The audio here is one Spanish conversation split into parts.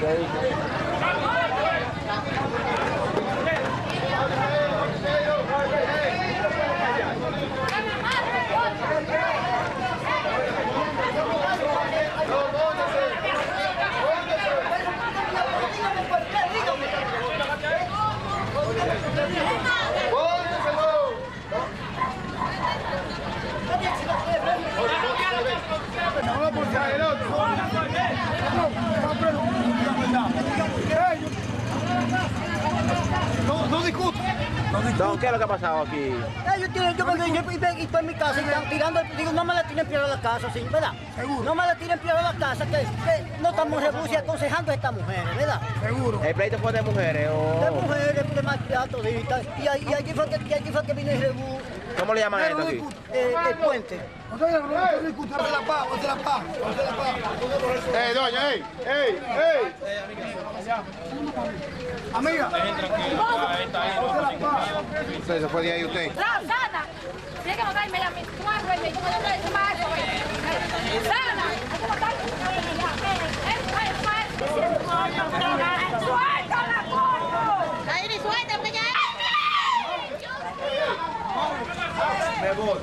No discuto. Don, ¿qué es lo que ha pasado aquí? Yo estoy en mi casa y están tirando, digo, no me la tiren piedra a la casa, ¿sí? ¿Verdad? Seguro. No me la tiren piedra a la casa, que no estamos rebusy aconsejando a estas mujeres, ¿verdad? Seguro. ¿El pleito fue de mujeres o...? De mujeres, de maltrato toditas, y allí fue que vine rebú. ¿Cómo le llaman a esto aquí? El puente. Usted discute, hace la paz, hace la paz, hace la paz. Doña, Amiga. Usted se fue de ahí usted. Sana, tiene que mandarme a mi cuarto y me dijo, Sana, ¡suéltala, coño! ¡Ahí, suéltame ya! Me voy.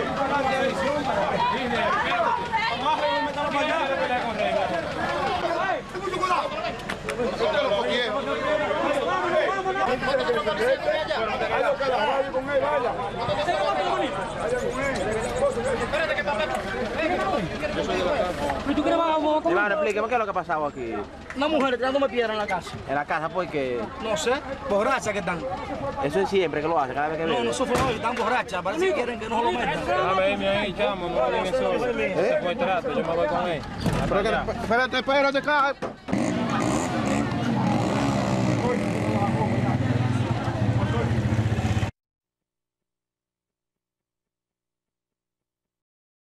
Iván, explíqueme qué es lo que ha pasado aquí. Una mujer tirándome piedra en la casa. En la casa, porque No sé, borrachas que están. eso es siempre que lo hace, cada vez que No, viene. no sufren hoy, están borrachas. Parece que quieren que no se lo metan. Déjame irme ahí, chamo, no viene solo. Se fue trato, yo me voy con él. Espérate, espérate,